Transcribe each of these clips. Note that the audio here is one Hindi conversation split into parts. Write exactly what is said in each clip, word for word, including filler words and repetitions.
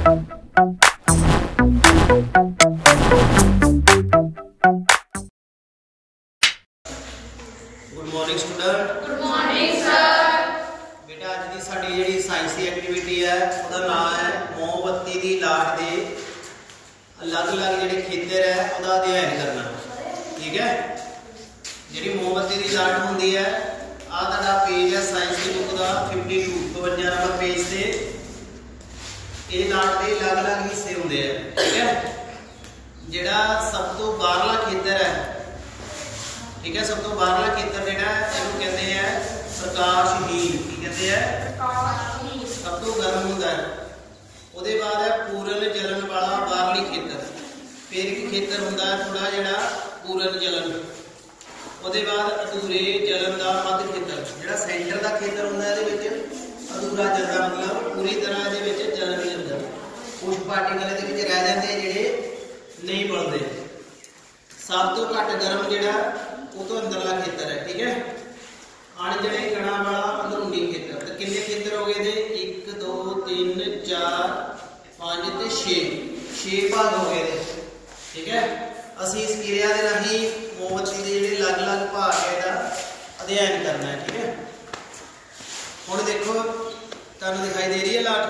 Good morning student. Good morning sir. बेटा अज की साडी जिहड़ी साइंस की एक्टिविटी है उसका नाम है मोमबत्ती की लाट के अलग अलग जिहड़े खेतर है उसका अध्ययन करना। ठीक है, जिहड़ी मोमबत्ती की लाट होंदी है आ तुहाडा पेज है साइंस की बुक का फिफ्टी टू बवंजा नंबर पेज से। ये लाट के अलग अलग हिस्से होंगे है। ठीक है, जिहड़ा सब तो बाहरला खेतर है, ठीक है, सब तो बाहरला खेतर जिहड़ा इहनूं कहते हैं प्रकाशहीन। की कहते हैं? सब तो गर्म होंदा है। उसदे बाद है पूरन जलन वाला बाहरली खेतर। फिर एक खेतर होंदा है थोड़ा जिहड़ा पूरन जलन। उसदे बाद अधूरे जलन का मध्य खेतर, जिहड़ा सेंटर का खेतर होंदा है इहदे विच अधूरा जलदा, मतलब पूरी तरह इहदे विच जलन नहीं होंदा। कुछ पार्टिकल इहदे विच रह जाते हैं जिहड़े नहीं बलते। सब तो घट गर्म जिहड़ा वो तो अंदरला खेतर है। ठीक है, अणजणे कणा वाला अंदरूनी खेतर। तो कितने खेतर हो गए थे? एक दो तीन चार पांच ते छे छे भाग हो गए थे। ठीक है, असी इस क्रिया के राही मोमबत्ती के जिहड़े अलग अलग भाग है इसका अध्ययन करना है। ठीक है, हुण देखो तुहानूं दिखाई दे रही है लाट?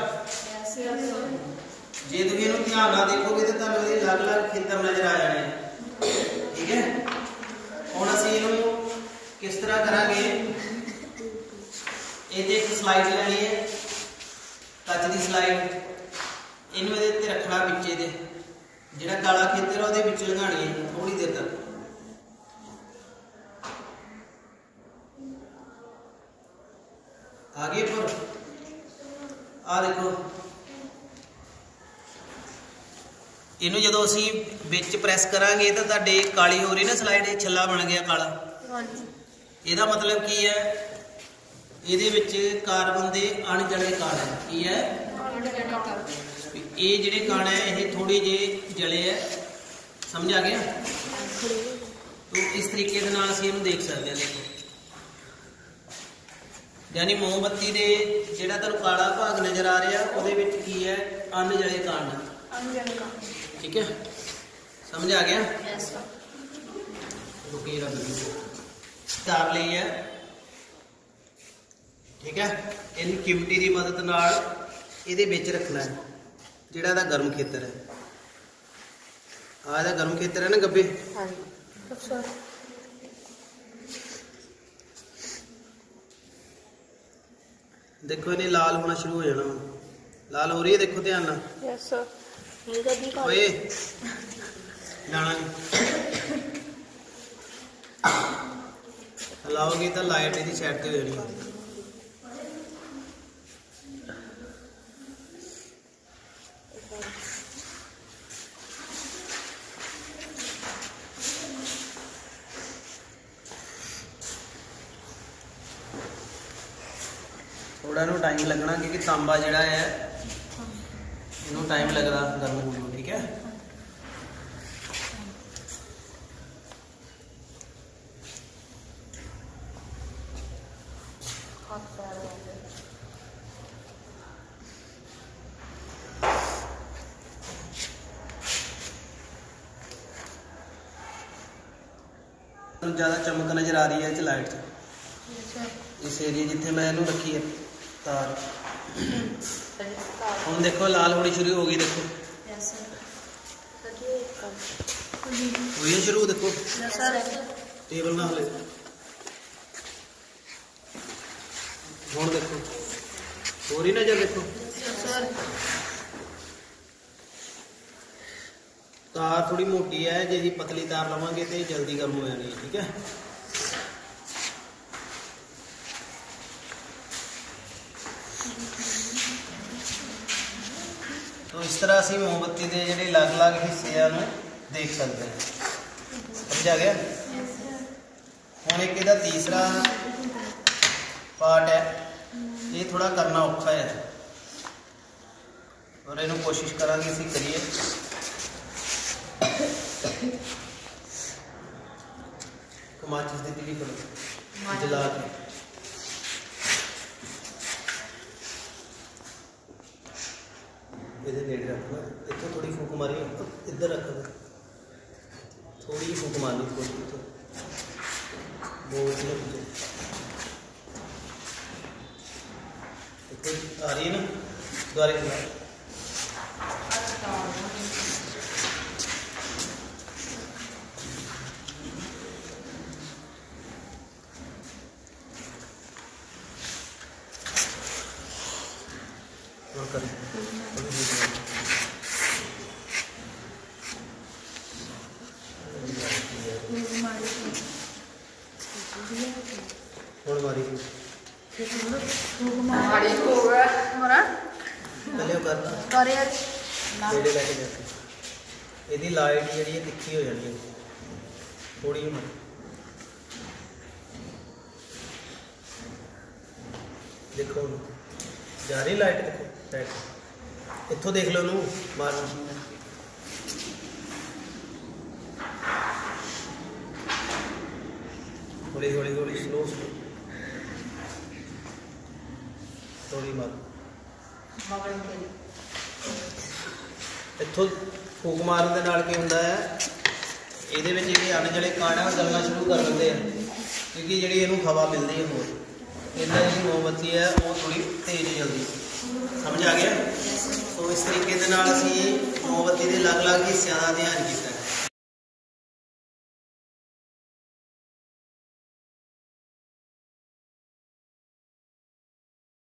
जे तुसीं इहनूं ध्यान नाल देखोगे तो तुहानूं इहदे अलग अलग खेतर नजर आ जाने। ठीक है, हुण असीं इहनूं किस तरह करांगे? ये एक स्लाइड लैनी है, टच की स्लाइड, इनू ये रखना पिछे दे जिहड़ा काला खेतर है वो विच लंघानी है थोड़ी देर तक। आगे पर आ देखो, इनू जो असी विच प्रैस करांगे तो तुहाडे काली हो रही ना स्लाइड, छल्ला बन गया काला। ਇਹਦਾ मतलब की है? ਇਹਦੇ ਵਿੱਚ कार्बन के अणजणे कण है। की है? ये ਜਿਹੜੇ कण है ये थोड़े जे जले है। समझ आ गया? तो इस तरीके के नाल ਅਸੀਂ ਇਹਨੂੰ देख सकते हैं। देखो, यानी मोमबत्ती के ਜਿਹੜਾ ਤੁਹਾਨੂੰ काला भाग नजर आ रहा ਉਹਦੇ ਵਿੱਚ की है? अणजणे कण। ठीक है, समझ आ गया? रुकिए रब तार ली है। ठीक है, इन चिमटी की मदद नाल इहदे विच रखना है जिहड़ा इहदा गर्म खेतर है। आ इहदा गर्म खेतर है ना गब्बे। देखो इन्हें लाल होना शुरू हो जाना। लाल हो रही है, देखो ध्यान नाल। ओए जाना हलाओगे तो लाइट इसकी साइड से हो जानी। थोड़ा इनू टाइम लगना क्योंकि तांबा जिहड़ा है इनू टाइम लगता गर्म होने को। ठीक है, ज्यादा चमक नजर आ रही है इस लाइट से, इस एरिया जिथे मैं इनू रखी है तार। हम देखो लाल होनी शुरू हो गई। देखो हुई है शुरू। देखो टेबल ना हले। हुण देखो हो रही नजर। देखो तार थोड़ी मोटी है, जे जी पतली तार लवांगे तो जल्दी गर्म हो जानी है। ठीक है, तो इस तरह असी मोमबत्ती के जिहड़े अलग अलग हिस्से देख सकते हैं। समझ आ गया? हुण एक इहदा तीसरा पार्ट है, ये थोड़ा करना औखा है और इनू कोशिश करांगे असीं करिए। माचिस दी तिली करो जला के। ਇਹਦੇ ਨੇੜੇ ਰੱਖਣਾ, ਇੱਥੋਂ ਥੋੜੀ ਫੂਕ ਮਾਰੀ, ਇੱਧਰ ਰੱਖ ਦੇ, थोड़ी ही फूक मारनी, थोड़ी तो बहुत आ रही है ना द्वारे और कर और मारी मारी को मरा पहले करना करे नेड़े लेके जाके ਇਹਦੀ ਲਾਈਟ ਜਿਹੜੀ ਹੈ ਤਿੱਖੀ ਹੋ ਜਾਣੀ ਹੈ ਥੋੜੀ ਜਿਹੀ ਮਾਰੀ ਦੇਖੋ ਜਾ ਰਹੀ ਲਾਈਟ, ਦੇਖੋ ਲਾਈਟ ਇੱਥੋਂ ਦੇਖ ਲਓ ਉਹਨੂੰ ਮਾਰ हौली हौली हौली स्लो स्लो थोड़ी मार इत्थों फूक मारन दे नाल की हुंदा है ਇਹਦੇ ਵਿੱਚ ਜਿਹੜੇ ਅਣ ਜਿਹੜੇ ਕਾਣਾ ਗਲਣਾ ਸ਼ੁਰੂ ਕਰ ਦਿੰਦੇ ਆ ਕਿਉਂਕਿ ਜਿਹੜੀ ਇਹਨੂੰ ਹਵਾ ਮਿਲਦੀ ਹੈ ਹੋਰ ਇਹਨਾਂ ਦੀ ਮੋਮਬੱਤੀ ਹੈ ਉਹ ਥੋੜੀ ਤੇਜ਼ ਜਲਦੀ ਸਮਝ ਆ ਗਿਆ। ਸੋ ਇਸ ਤਰੀਕੇ ਦੇ ਨਾਲ ਅਸੀਂ ਮੋਮਬੱਤੀ ਦੇ ਅਲੱਗ-ਅਲੱਗ ਹਿੱਸਿਆਂ ਦਾ ਅਧਿਐਨ ਕੀਤਾ।